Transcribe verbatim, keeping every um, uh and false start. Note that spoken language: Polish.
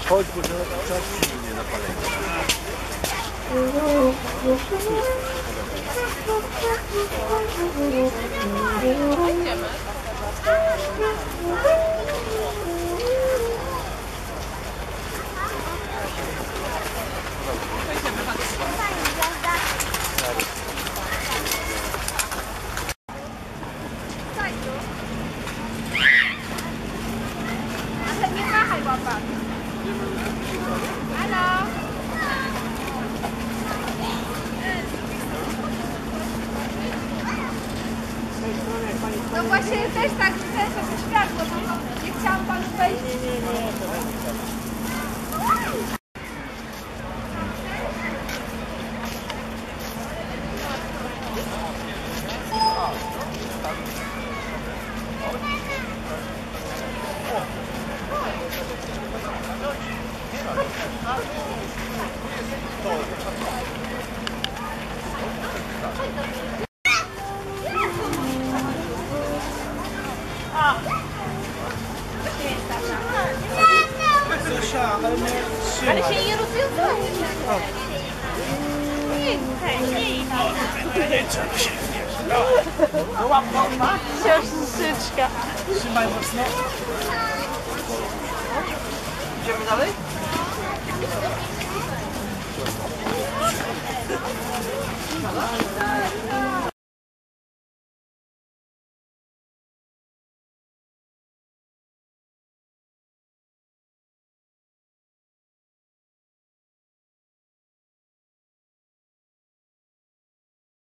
Chodź, bo czas silnie na palenie. Idziemy. No właśnie też tak chcę, żeby światło, bo nie chciałam panu wejść. Ale się nie rozwiązało. Nie, nie, nie. No łap, łap, łap. Książeczka. Trzymaj mocno. Idziemy dalej? No.